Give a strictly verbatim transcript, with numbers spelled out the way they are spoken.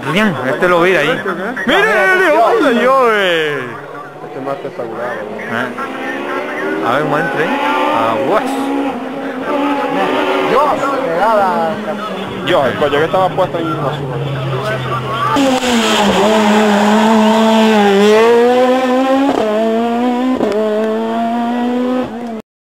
Bien, este lo vi ahí. ¡Mire, hola, yo! Este más espectacular. A ver, muestre. Aguas. Yo, pegada. Yo, el coche que estaba puesto ahí en azul.